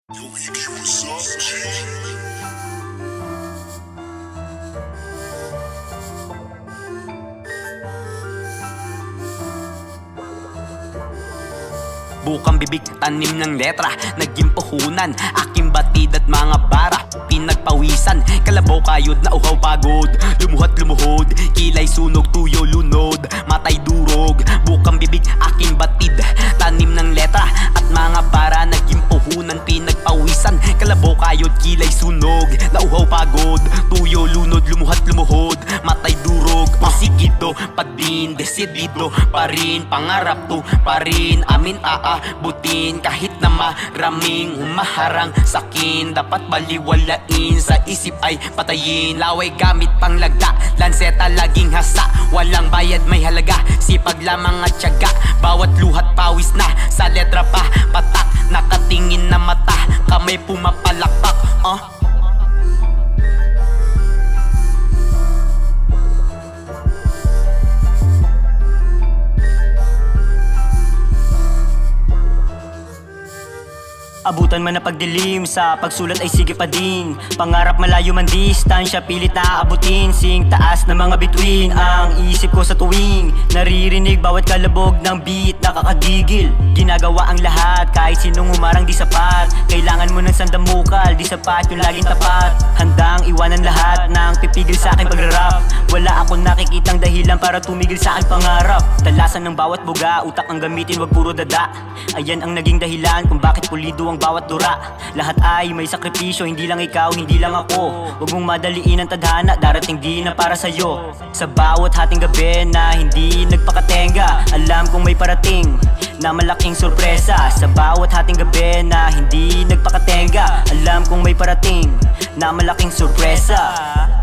Yo, Iggy, what's up, G? Bukang bibig, tanim ng letra, naging puhunan, aking batid at mga bara, pinagpawisan, kalabaw kayod na uhaw pagod, lumuhat lumuhod, kilay sunog, tuyo lunod, matay durog. Bukang bibig, aking batid, tanim ng letra, at mga bara, naging puhunan, pinagpawisan, kalabaw kayod, kilay sunog, na uhaw pagod, tuyo lunod, lumuhat lumuhod, matay durog. Masigido, pa din, desidido pa rin, pangarap to pa rin, amin aabutin kahit na maraming humaharang sakin. Dapat baliwalain, sa isip ay patayin, laway gamit pang lagda, lanseta laging hasa, walang bayad may halaga, sipag lamang at tiyaga, bawat luhat pawis na, sa letra pa patak, nakatingin na mata, kamay pumapalakpak. Abutan man na pagdilim, sa pagsulat ay sige pa din, pangarap malayo man distansya, pilit na aabutin, sing taas na mga bituin, ang isip ko sa tuwing naririnig bawat kalabog ng beat, nakakagigil. Ginagawa ang lahat, kahit sinong umarang di sapat, kailangan mo ng sandamukal, di sapat yung laging tapat, handang iwanan lahat ng pipigil sa aking pagrarap, wala akong nakikitang dahilan para tumigil sa aking pangarap. Talasan ng bawat buga, utak ang gamitin, wag puro dada, ayan ang naging dahilan kung bakit pulido ang bawat dura. Lahat ay may sakripisyo, hindi lang ikaw, hindi lang ako. Huwag mong madaliin ang tadhana, darating din na para sa'yo. Sa bawat hating gabi na hindi nagpakatenga, alam kong may parating na malaking sorpresa. Sa bawat hating gabi na hindi nagpakatenga, alam kong may parating na malaking sorpresa.